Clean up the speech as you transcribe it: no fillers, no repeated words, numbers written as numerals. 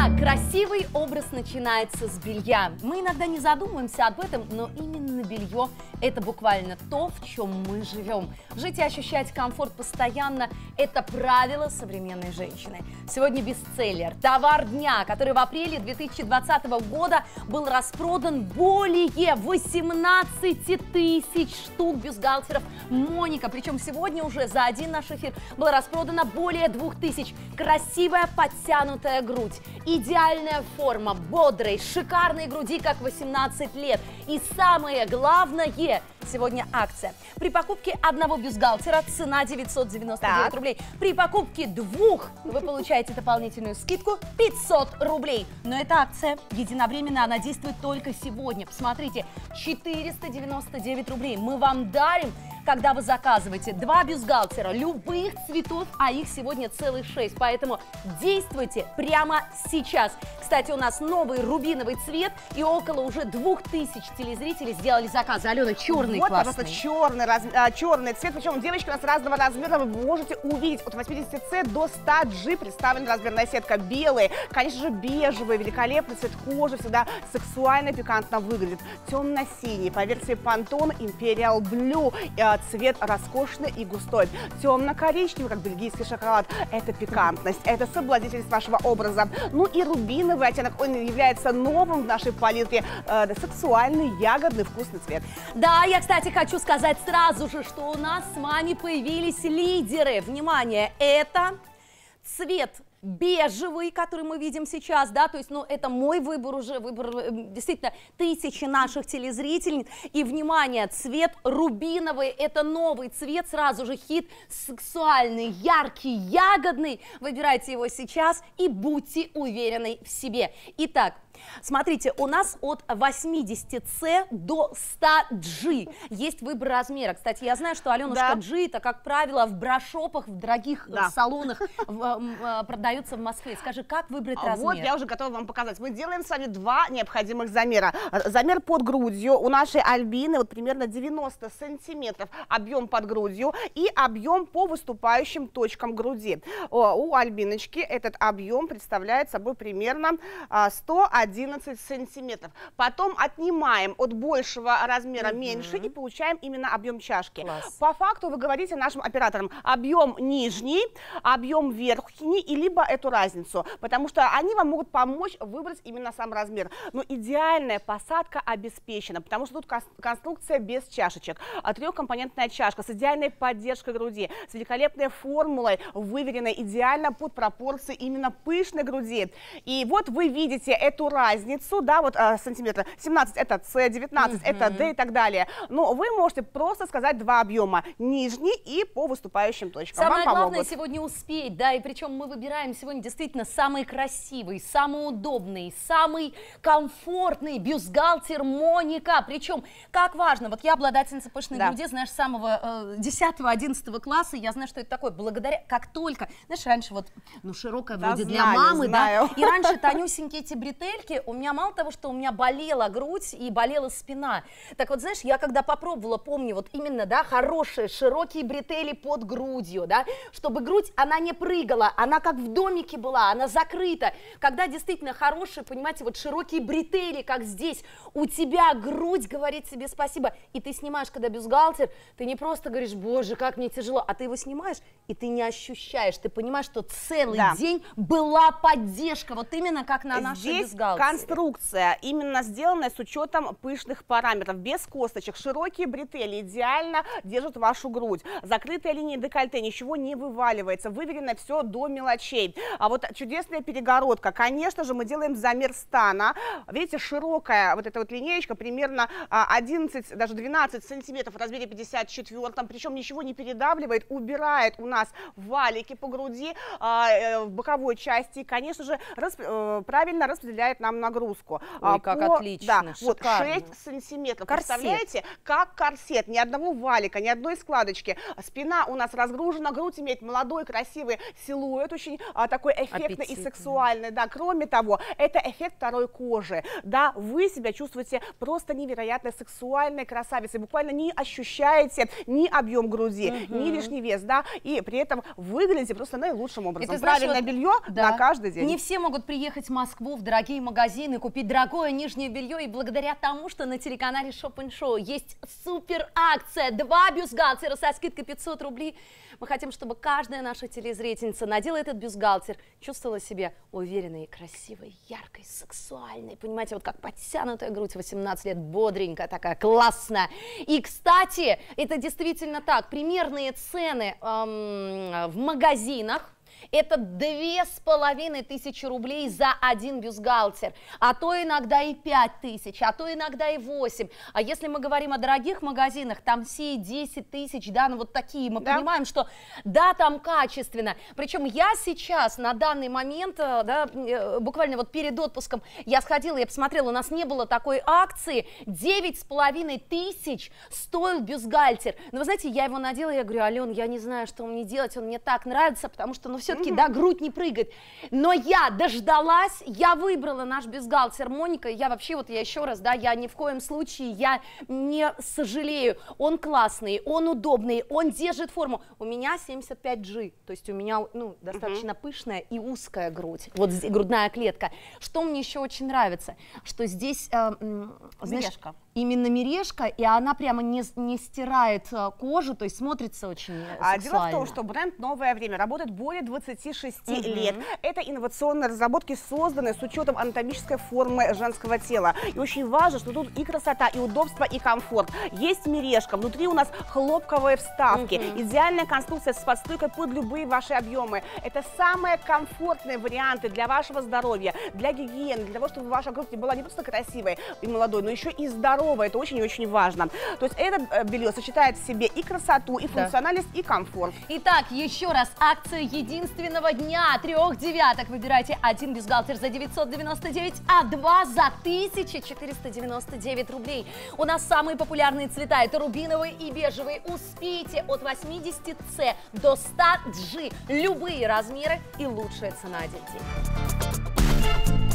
Итак, красивый образ начинается с белья. Мы иногда не задумываемся об этом, но именно белье – это буквально то, в чем мы живем. Жить и ощущать комфорт постоянно – это правило современной женщины. Сегодня бестселлер, товар дня, который в апреле 2020 года был распродан более 18 тысяч штук бюстгальтеров Моника. Причем сегодня уже за один наш эфир было распродано более 2000. Красивая подтянутая грудь, идеальная форма бодрой, шикарной груди, как 18 лет. И самое главное, сегодня акция. При покупке одного бюстгальтера цена 999 рублей. При покупке двух вы получаете дополнительную скидку 500 рублей. Но эта акция единовременно, она действует только сегодня. Посмотрите, 499 рублей мы вам дарим, когда вы заказываете два бюстгальтера любых цветов, а их сегодня целых 6. Поэтому действуйте прямо сейчас. Кстати, у нас новый рубиновый цвет, и около уже 2000 телезрителей сделали заказы. Алена, черный вот, классный. Вот черный цвет, причем девочки у нас разного размера, вы можете увидеть от 80C до 100G представлена размерная сетка. Белые, конечно же, бежевый, великолепный цвет кожи, всегда сексуально, пикантно выглядит. Темно-синий, по версии Pantone Imperial Blue, цвет роскошный и густой. Темно-коричневый, как бельгийский шоколад, это пикантность, это соблазнительность вашего образа. Ну и рубиновый оттенок, он является новым в нашей палитре, сексуальный, ягодный, вкусный цвет. Да, я, кстати, хочу сказать сразу же, что у нас с вами появились лидеры. Внимание, это цвет бежевый, который мы видим сейчас, да, то есть, ну, это мой выбор уже, выбор действительно тысячи наших телезрителей. И, внимание, цвет рубиновый, это новый цвет, сразу же хит, сексуальный, яркий, ягодный. Выбирайте его сейчас и будьте уверены в себе. Итак, смотрите, у нас от 80C до 100G есть выбор размера. Кстати, я знаю, что, Аленушка, G это, как правило, в брошопах, в дорогих салонах продаются в Москве. Скажи, как выбрать размер? Вот, я уже готова вам показать. Мы делаем с вами два необходимых замера. Замер под грудью у нашей Альбины вот примерно 90 сантиметров объем под грудью и объем по выступающим точкам груди. У Альбиночки этот объем представляет собой примерно 111 сантиметров. Потом отнимаем от большего размера меньше и получаем именно объем чашки. Класс. По факту вы говорите нашим операторам объем нижний, объем верхний и либо эту разницу, потому что они вам могут помочь выбрать именно сам размер. Но идеальная посадка обеспечена, потому что тут конструкция без чашечек, трехкомпонентная чашка с идеальной поддержкой груди, с великолепной формулой, выверенной идеально под пропорции именно пышной груди. И вот вы видите эту разницу, да, вот сантиметра 17 это С, 19 это Д и так далее. Но вы можете просто сказать два объема, нижний и по выступающим точкам. Самое главное сегодня успеть, да, и причем мы выбираем сегодня действительно самый красивый, самый удобный, самый комфортный бюстгальтер Моника. Причем, как важно, вот я обладательница пышной груди, знаешь, с самого 10-11 класса, я знаю, что это такое, благодаря, как только, знаешь, раньше вот, ну, широкая вроде для мамы, да, и раньше тонюсенькие эти бретельки, у меня мало того, что у меня болела грудь и болела спина, так вот, знаешь, я когда попробовала, помню, вот именно, да, хорошие, широкие бретели под грудью, да, чтобы грудь, она не прыгала, она как в домике была, она закрыта, когда действительно хорошие, понимаете, вот широкие бретели, как здесь, у тебя грудь говорит себе спасибо, и ты снимаешь, когда бюстгальтер, ты не просто говоришь, боже, как мне тяжело, а ты его снимаешь, и ты не ощущаешь, ты понимаешь, что целый день была поддержка, вот именно как на нашей бюстгальтере. Конструкция именно сделанная с учетом пышных параметров, без косточек, широкие бретели идеально держат вашу грудь, закрытая линия декольте, ничего не вываливается, выверено все до мелочей. А вот чудесная перегородка, конечно же, мы делаем замер стана, видите, широкая вот эта вот линеечка, примерно 11, даже 12 сантиметров в размере 54, причем ничего не передавливает, убирает у нас валики по груди в боковой части, и, конечно же, правильно распределяет нам нагрузку. Ой, как отлично, да, вот шикарно. 6 сантиметров. Корсет. Представляете, как корсет, ни одного валика, ни одной складочки. Спина у нас разгружена, грудь имеет молодой, красивый силуэт, очень такой эффектный и сексуальный. Да. Кроме того, это эффект второй кожи. Да, вы себя чувствуете просто невероятно сексуальной красавицей, буквально не ощущаете ни объем груди, ни лишний вес, да, и при этом выглядите просто наилучшим образом. Правильное белье на каждый день. Не все могут приехать в Москву, в дорогие магазины, купить дорогое нижнее белье, и благодаря тому, что на телеканале Shop & Show есть супер акция, 2 бюстгальтера со скидкой 500 рублей. Мы хотим, чтобы каждая наша телезрительница надела этот бюстгальтер, чувствовала себя уверенной, красивой, яркой, сексуальной. Понимаете, вот как подтянутая грудь, 18 лет, бодренькая такая, классная. И, кстати, это действительно так. Примерные цены в магазинах. Это 2500 рублей за один бюстгальтер, а то иногда и 5000, а то иногда и 8. А если мы говорим о дорогих магазинах, там все 10 тысяч, да, ну вот такие, мы понимаем, что да, там качественно. Причем я сейчас на данный момент, да, буквально вот перед отпуском я сходила, я посмотрела, у нас не было такой акции, 9500 стоил бюстгальтер. Но вы знаете, я его надела, я говорю: Ален, я не знаю, что мне делать, он мне так нравится, потому что, ну, все-таки, да, грудь не прыгает. Но я дождалась, я выбрала наш бюстгальтер Моника. Я вообще, вот я еще раз, да, я ни в коем случае, я не сожалею. Он классный, он удобный, он держит форму. У меня 75G, то есть у меня, ну, достаточно пышная и узкая грудь. Вот здесь грудная клетка. Что мне еще очень нравится, что здесь, знаешь, мережка. Именно мережка, и она прямо не стирает кожу, то есть смотрится очень сексуально. Дело в том, что бренд «Новое время» работает более 26 лет. Это инновационные разработки, созданные с учетом анатомической формы женского тела. И очень важно, что тут и красота, и удобство, и комфорт. Есть мережка, внутри у нас хлопковые вставки, идеальная конструкция с подстойкой под любые ваши объемы. Это самые комфортные варианты для вашего здоровья, для гигиены, для того, чтобы ваша грудь была не просто красивой и молодой, но еще и здоровой. Это очень и очень важно. То есть это белье сочетает в себе и красоту, и функциональность, и комфорт. Итак, еще раз, акция единственного дня, 3 девяток. Выбирайте один бюстгальтер за 999, а 2 за 1499 рублей. У нас самые популярные цвета — это рубиновый и бежевый. Успейте от 80C до 100G. Любые размеры и лучшая цена один день.